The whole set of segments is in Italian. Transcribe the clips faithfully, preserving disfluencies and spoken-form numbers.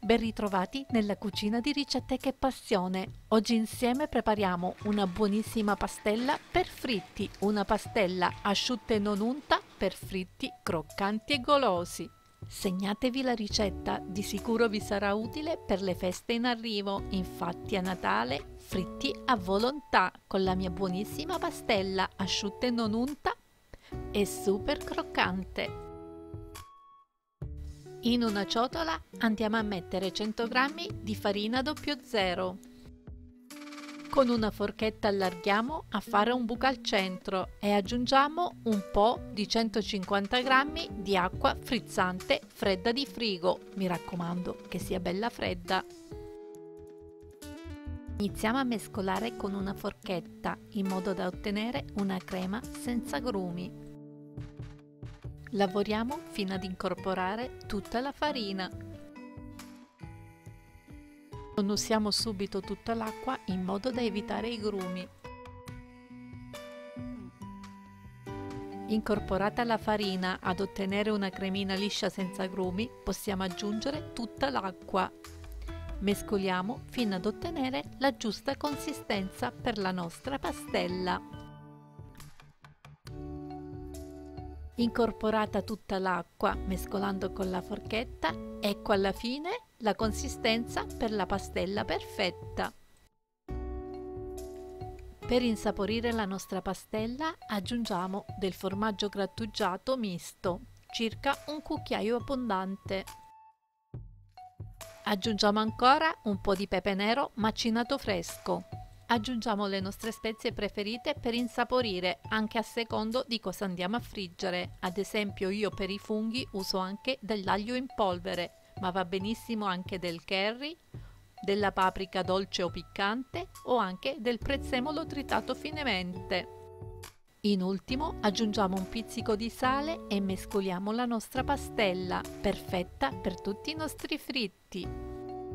Ben ritrovati nella cucina di Ricette che Passione. Oggi insieme prepariamo una buonissima pastella per fritti, una pastella asciutta e non unta per fritti croccanti e golosi. Segnatevi la ricetta, di sicuro vi sarà utile per le feste in arrivo. Infatti a Natale fritti a volontà con la mia buonissima pastella asciutta e non unta e super croccante. In una ciotola andiamo a mettere cento grammi di farina zero zero. Con una forchetta allarghiamo a fare un buco al centro e aggiungiamo un po' di centocinquanta grammi di acqua frizzante fredda di frigo. Mi raccomando che sia bella fredda. Iniziamo a mescolare con una forchetta in modo da ottenere una crema senza grumi. Lavoriamo fino ad incorporare tutta la farina. Non usiamo subito tutta l'acqua in modo da evitare i grumi. Incorporata la farina ad ottenere una cremina liscia senza grumi, possiamo aggiungere tutta l'acqua. Mescoliamo fino ad ottenere la giusta consistenza per la nostra pastella. Incorporata tutta l'acqua, mescolando con la forchetta, ecco alla fine la consistenza per la pastella perfetta. Per insaporire la nostra pastella aggiungiamo del formaggio grattugiato misto, circa un cucchiaio abbondante. Aggiungiamo ancora un po' di pepe nero macinato fresco. Aggiungiamo le nostre spezie preferite per insaporire, anche a secondo di cosa andiamo a friggere. Ad esempio io per i funghi uso anche dell'aglio in polvere, ma va benissimo anche del curry, della paprika dolce o piccante o anche del prezzemolo tritato finemente. In ultimo aggiungiamo un pizzico di sale e mescoliamo la nostra pastella, perfetta per tutti i nostri fritti.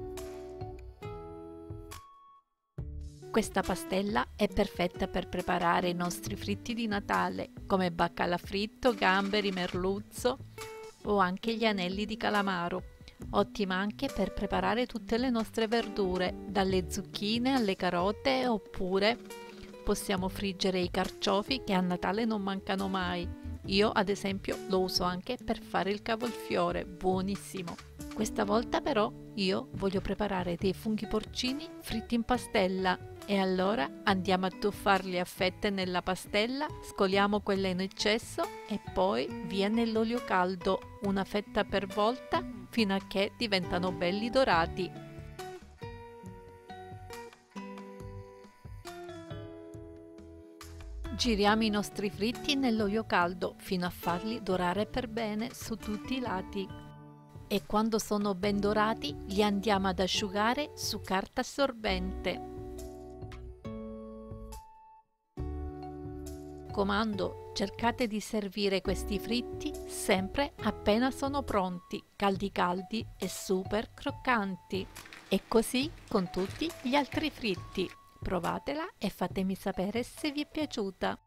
Questa pastella è perfetta per preparare i nostri fritti di Natale, come baccalà fritto, gamberi, merluzzo o anche gli anelli di calamaro. Ottima anche per preparare tutte le nostre verdure, dalle zucchine alle carote, oppure possiamo friggere i carciofi che a Natale non mancano mai. Io ad esempio lo uso anche per fare il cavolfiore, buonissimo. Questa volta però io voglio preparare dei funghi porcini fritti in pastella. E allora andiamo a tuffarli a fette nella pastella, scoliamo quella in eccesso e poi via nell'olio caldo, una fetta per volta, fino a che diventano belli dorati. Giriamo i nostri fritti nell'olio caldo fino a farli dorare per bene su tutti i lati. E quando sono ben dorati li andiamo ad asciugare su carta assorbente. Comando, cercate di servire questi fritti sempre appena sono pronti, caldi caldi e super croccanti. E così con tutti gli altri fritti. Provatela e fatemi sapere se vi è piaciuta.